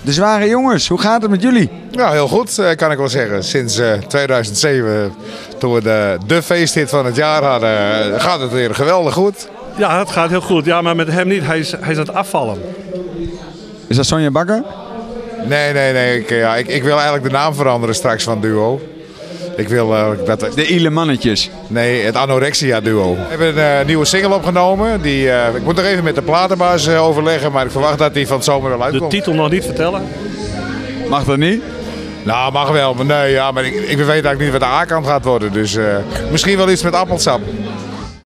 De Zware Jongens, hoe gaat het met jullie? Ja, heel goed kan ik wel zeggen. Sinds 2007, toen we de feesthit van het jaar hadden, gaat het weer geweldig goed. Ja, het gaat heel goed. Ja, maar met hem niet. Hij is aan het afvallen. Is dat Sonja Bakker? Nee. Ik wil eigenlijk de naam veranderen straks van het duo. Ik wil dat... De Ile Mannetjes. Nee, het Anorexia Duo. We hebben een nieuwe single opgenomen. Ik moet nog even met de platenbaas overleggen, maar ik verwacht dat die van het zomer wel uitkomt. De titel nog niet vertellen? Mag dat niet? Nou, mag wel. Maar nee, ja, maar ik weet eigenlijk niet wat de A-kant gaat worden. Dus misschien wel iets met appelsap.